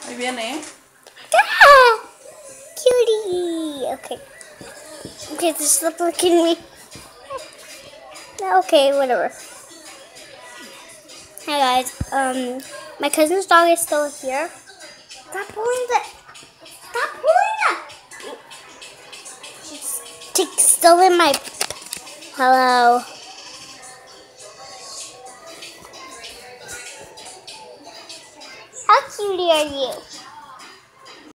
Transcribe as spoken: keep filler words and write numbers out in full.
Ahí viene. Ah! Cutie! Okay. Okay, just stop looking at me. Okay, whatever. Hi guys. Um, my cousin's dog is still here. Stop pulling the. Stop pulling the. She's still in my. Hello. How cute are you?